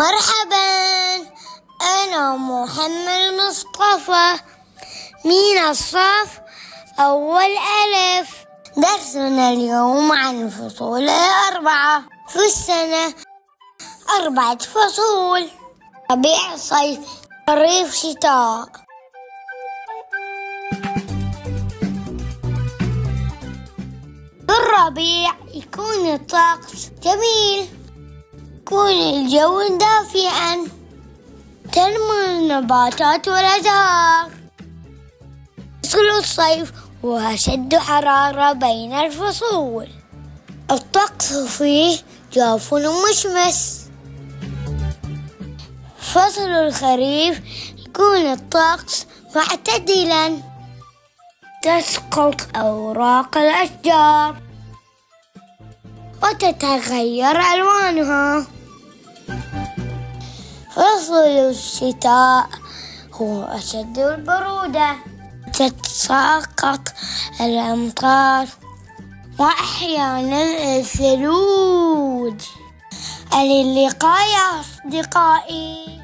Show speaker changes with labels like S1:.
S1: مرحبا، أنا محمد مصطفى من الصف أول ألف. درسنا اليوم عن الفصول 4 في السنة. 4 فصول: ربيع، صيف، خريف، شتاء. في الربيع يكون الطقس جميل، يكون الجو دافئا، تنمو النباتات والأزهار. فصل الصيف هو أشد حرارة بين الفصول، الطقس فيه جاف ومشمس. فصل الخريف يكون الطقس معتدلا، تسقط أوراق الأشجار وتتغير ألوانها. فصل الشتاء هو أشد البرودة، تتساقط الأمطار وأحيانا الثلوج. إلى اللقاء يا أصدقائي.